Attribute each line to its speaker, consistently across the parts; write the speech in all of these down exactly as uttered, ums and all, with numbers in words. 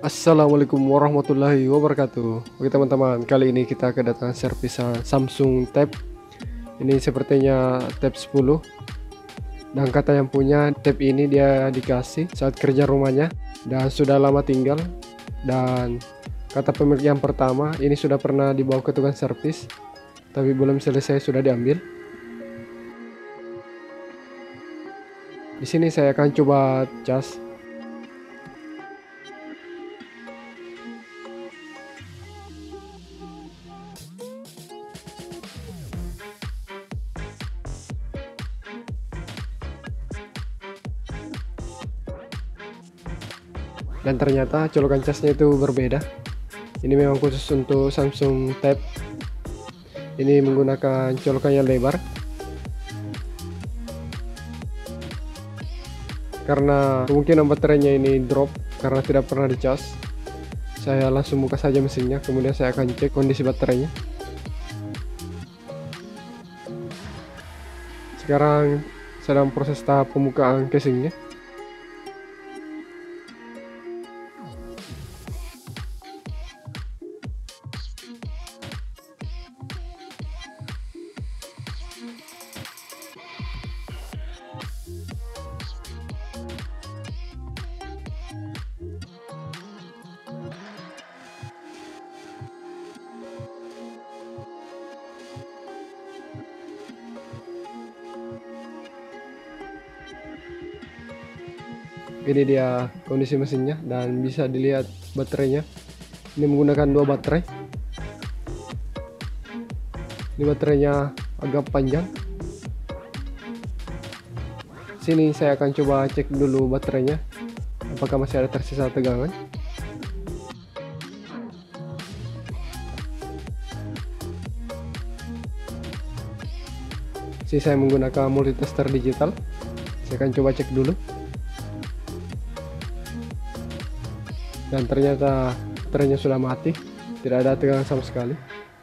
Speaker 1: Assalamualaikum warahmatullahi wabarakatuh. Oke teman-teman, kali ini kita kedatangan servis Samsung Tab. Ini sepertinya Tab sepuluh. Dan kata yang punya Tab ini dia dikasih saat kerja rumahnya dan sudah lama tinggal. Dan kata pemilik yang pertama, ini sudah pernah dibawa ke tukang servis, tapi belum selesai sudah diambil. Di sini saya akan coba cas. Dan ternyata colokan casnya itu berbeda. Ini memang khusus untuk Samsung Tab. Ini menggunakan colokan yang lebar. Karena kemungkinan baterainya ini drop karena tidak pernah dicas, saya langsung buka saja mesinnya, kemudian saya akan cek kondisi baterainya. Sekarang sedang proses tahap pembukaan casingnya. Ini dia kondisi mesinnya dan bisa dilihat baterainya. Ini menggunakan dua baterai. Ini baterainya agak panjang. Sini saya akan coba cek dulu baterainya, apakah masih ada tersisa tegangan. Sini saya menggunakan multitester digital. Saya akan coba cek dulu. Dan ternyata baterainya sudah mati, tidak ada tegangan sama sekali.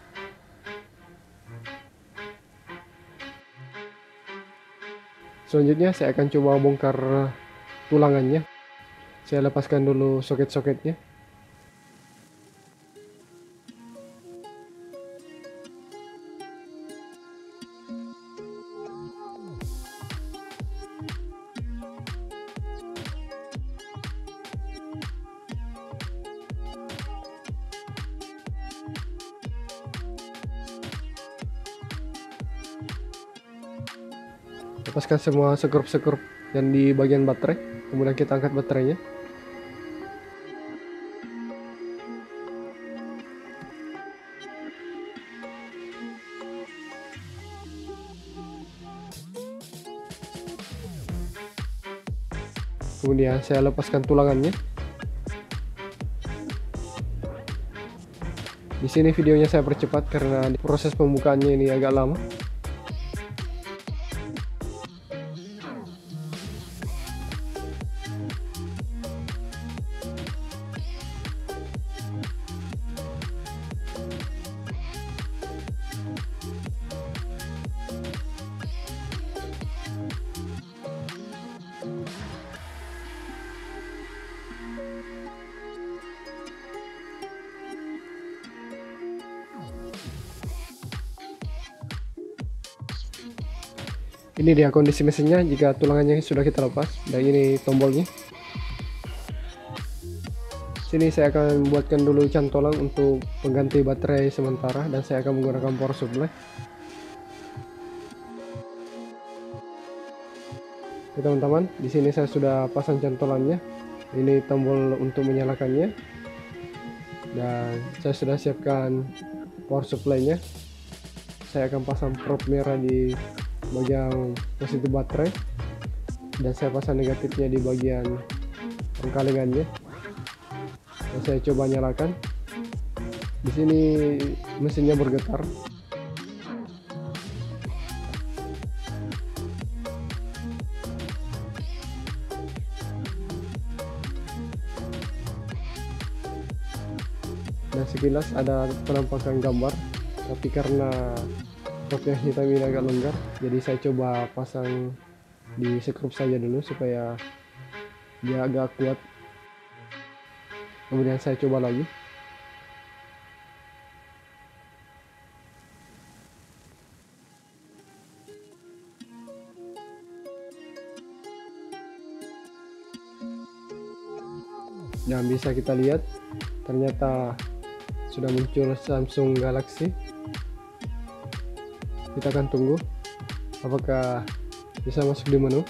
Speaker 1: Selanjutnya saya akan coba bongkar tulangannya. Saya lepaskan dulu soket-soketnya. Lepaskan semua sekrup-sekrup yang di bagian baterai, kemudian kita angkat baterainya. Kemudian saya lepaskan tulangannya. Di sini videonya saya percepat karena proses pembukaannya ini agak lama. Ini dia kondisi mesinnya jika tulangannya sudah kita lepas, dan ini tombolnya. Sini saya akan buatkan dulu cantolan untuk pengganti baterai sementara, dan saya akan menggunakan power supply. Oke teman-teman, di sini saya sudah pasang cantolannya. Ini tombol untuk menyalakannya, dan saya sudah siapkan power supply-nya. Saya akan pasang probe merah di bagian positif baterai, dan saya pasang negatifnya di bagian pengkalingannya. Dan saya coba nyalakan. Di sini mesinnya bergetar. Dan sekilas ada penampakan gambar, tapi karena probe yang hitam ini agak longgar, jadi saya coba pasang di sekrup saja dulu supaya dia agak kuat. Kemudian saya coba lagi. Dan bisa kita lihat ternyata sudah muncul Samsung Galaxy. Kita akan tunggu apakah bisa masuk di menu.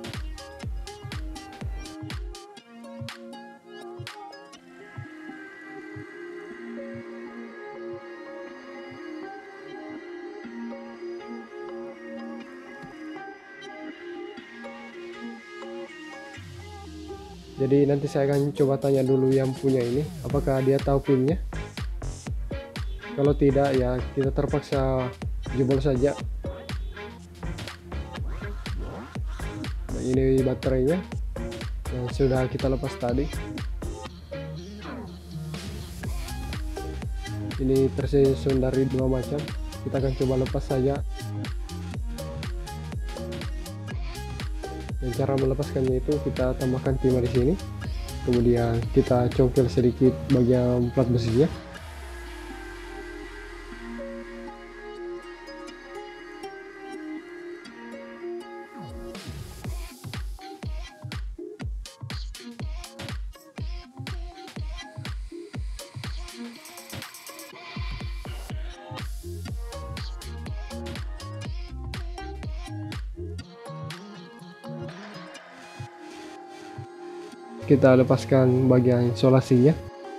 Speaker 1: Jadi nanti saya akan coba tanya dulu yang punya ini, apakah dia tahu pinnya. Kalau tidak, ya kita terpaksa jebol saja. Nah, ini baterainya yang sudah kita lepas tadi. Ini tersusun dari dua macam. Kita akan coba lepas saja. Dan cara melepaskannya itu kita tambahkan timah di sini, kemudian kita congkel sedikit bagian plat besinya. Kita lepaskan bagian isolasinya.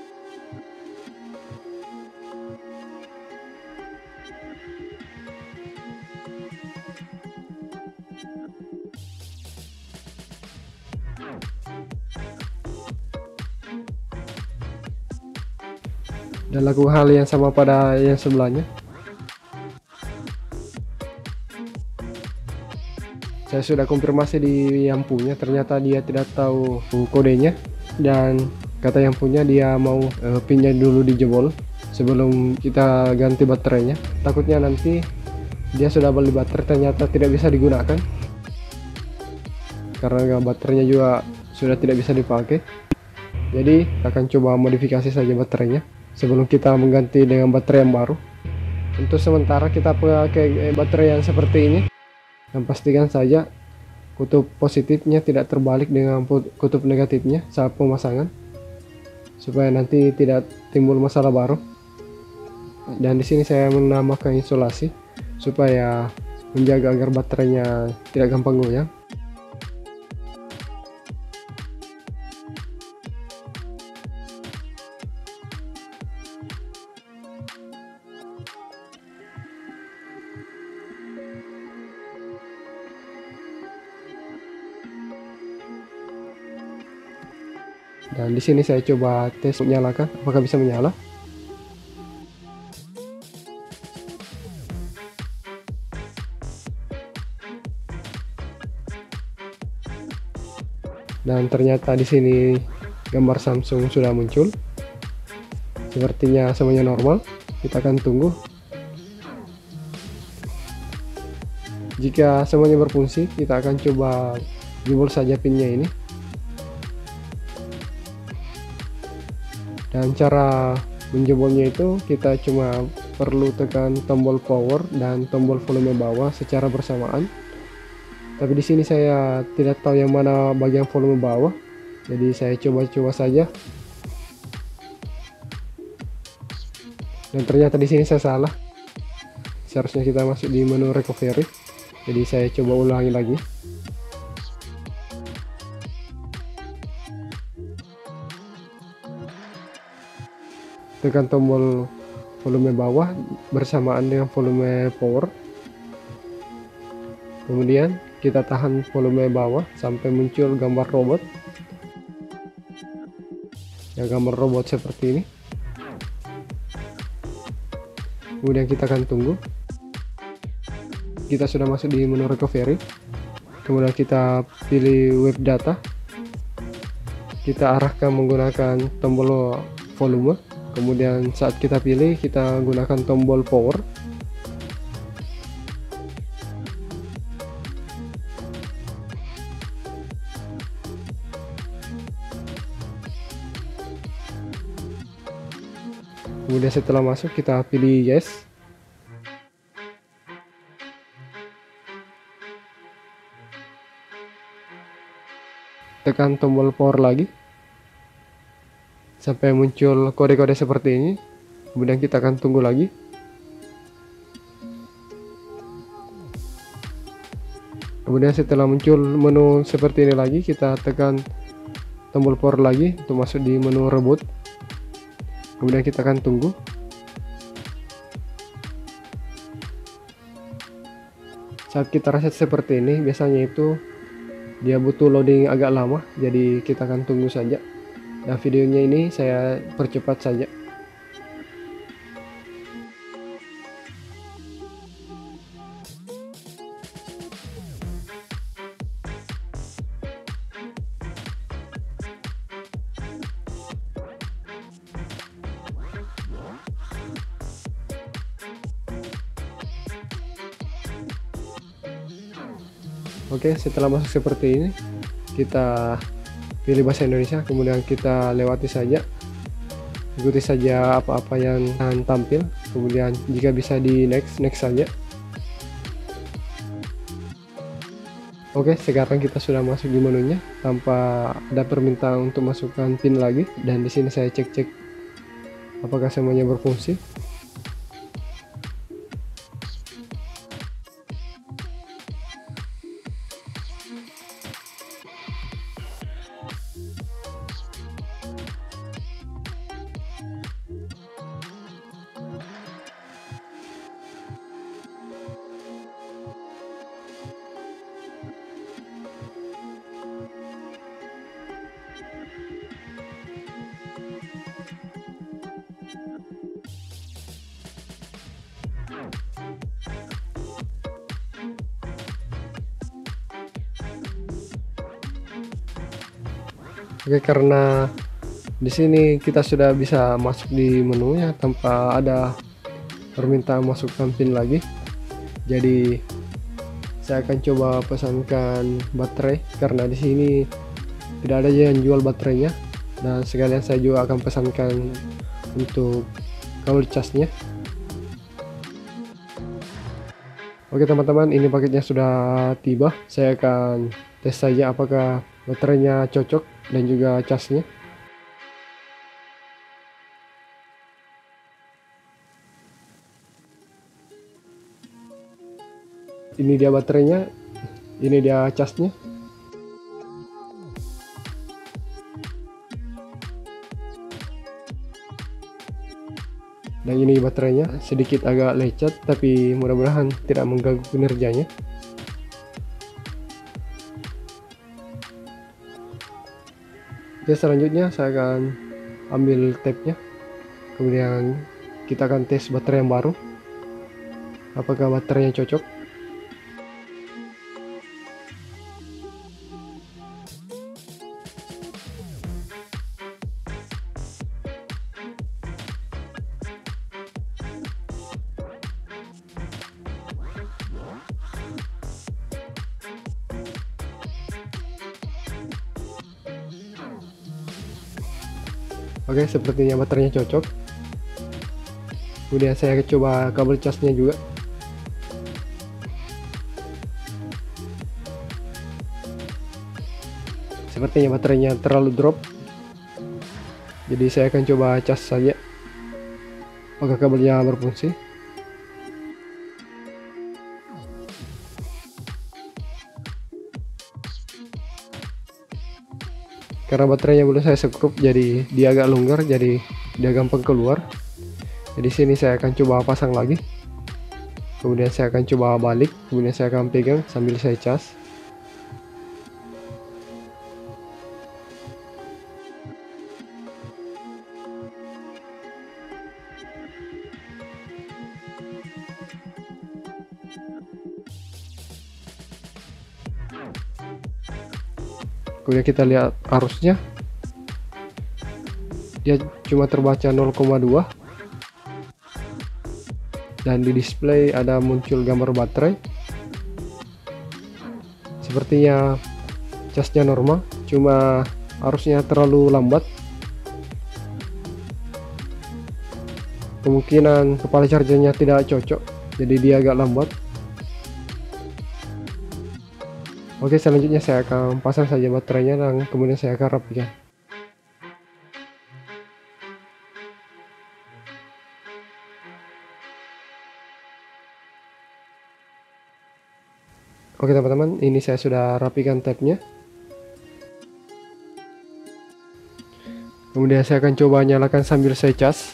Speaker 1: Dan lakukan hal yang sama pada yang sebelahnya. Saya sudah konfirmasi di yang punya, ternyata dia tidak tahu kodenya, dan kata yang punya dia mau uh, pinnya dulu dijebol sebelum kita ganti baterainya. Takutnya nanti dia sudah beli baterai ternyata tidak bisa digunakan karena baterainya juga sudah tidak bisa dipakai. Jadi akan coba modifikasi saja baterainya sebelum kita mengganti dengan baterai yang baru. Untuk sementara kita pakai baterai yang seperti ini. Dan pastikan saja kutub positifnya tidak terbalik dengan kutub negatifnya saat pemasangan, supaya nanti tidak timbul masalah baru. Dan di sini saya menambahkan isolasi supaya menjaga agar baterainya tidak gampang goyang. Dan di sini saya coba tes nyalakan apakah bisa menyala. Dan ternyata di sini gambar Samsung sudah muncul. Sepertinya semuanya normal. Kita akan tunggu. Jika semuanya berfungsi, kita akan coba jebol saja pinnya ini. Dan cara menjebolnya itu kita cuma perlu tekan tombol power dan tombol volume bawah secara bersamaan. Tapi di sini saya tidak tahu yang mana bagian volume bawah, jadi saya coba-coba saja. Dan ternyata di sini saya salah. Seharusnya kita masuk di menu recovery. Jadi saya coba ulangi lagi. Tekan tombol volume bawah bersamaan dengan volume power. Kemudian kita tahan volume bawah sampai muncul gambar robot. Ya, gambar robot seperti ini. Kemudian kita akan tunggu. Kita sudah masuk di menu recovery. Kemudian kita pilih web data. Kita arahkan menggunakan tombol volume. Kemudian saat kita pilih, kita gunakan tombol power. Kemudian setelah masuk kita pilih yes. Tekan tombol power lagi sampai muncul kode-kode seperti ini. Kemudian kita akan tunggu lagi. Kemudian setelah muncul menu seperti ini lagi, kita tekan tombol power lagi untuk masuk di menu reboot. Kemudian kita akan tunggu. Saat kita reset seperti ini, biasanya itu dia butuh loading agak lama, jadi kita akan tunggu saja. Nah, videonya ini saya percepat saja. Oke, setelah masuk seperti ini, kita pilih bahasa Indonesia, kemudian kita lewati saja, ikuti saja apa-apa yang tampil, kemudian jika bisa di next, next saja. Oke, sekarang kita sudah masuk di menunya tanpa ada permintaan untuk masukkan pin lagi, dan di sini saya cek-cek apakah semuanya berfungsi. Oke, karena di sini kita sudah bisa masuk di menunya tanpa ada permintaan masukkan pin lagi. Jadi saya akan coba pesankan baterai karena di sini tidak ada yang jual baterainya, dan sekalian saya juga akan pesankan untuk kabel casnya. Oke teman-teman, ini paketnya sudah tiba. Saya akan tes saja apakah baterainya cocok dan juga casnya. Ini dia baterainya, ini dia casnya. Dan ini baterainya sedikit agak lecet, tapi mudah-mudahan tidak mengganggu kinerjanya. Oke, selanjutnya saya akan ambil tabnya, kemudian kita akan tes baterai yang baru, apakah baterainya cocok. Oke, sepertinya baterainya cocok. Kemudian saya coba kabel casnya juga. Sepertinya baterainya terlalu drop, jadi saya akan coba cas saja apakah kabelnya berfungsi. Karena baterainya belum saya sekrup, jadi dia agak longgar, jadi dia gampang keluar. Jadi sini saya akan coba pasang lagi, kemudian saya akan coba balik, kemudian saya akan pegang sambil saya cas. Kemudian kita lihat arusnya, dia cuma terbaca nol koma dua, dan di display ada muncul gambar baterai. Sepertinya casnya normal, cuma arusnya terlalu lambat. kemungkinan kepala chargernya tidak cocok, jadi dia agak lambat. Oke, selanjutnya saya akan pasang saja baterainya dan kemudian saya akan rapikan. Oke teman-teman, ini saya sudah rapikan tabnya. Kemudian saya akan coba nyalakan sambil saya cas.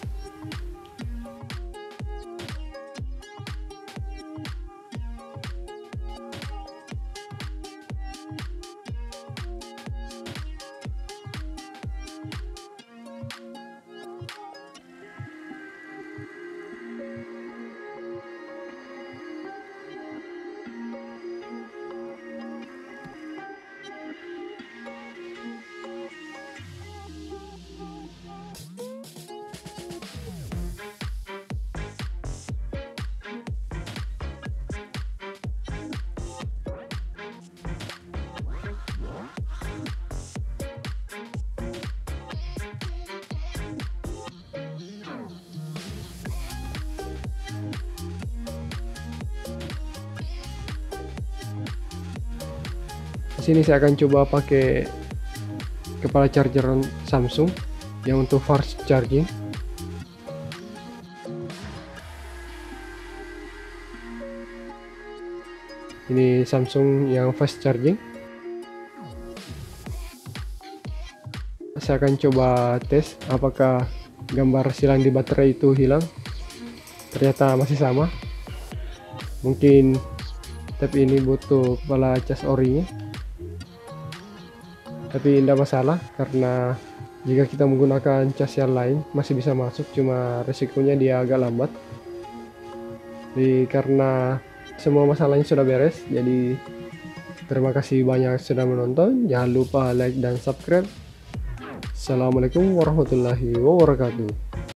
Speaker 1: Di sini saya akan coba pakai kepala charger Samsung yang untuk fast charging. Ini Samsung yang fast charging. Saya akan coba tes apakah gambar silang di baterai itu hilang. Ternyata masih sama. Mungkin tapi ini butuh kepala cas orinya. Tapi tidak masalah, karena jika kita menggunakan cas yang lain masih bisa masuk, cuma resikonya dia agak lambat. Jadi karena semua masalahnya sudah beres, jadi terima kasih banyak sudah menonton. Jangan lupa like dan subscribe. Assalamualaikum warahmatullahi wabarakatuh.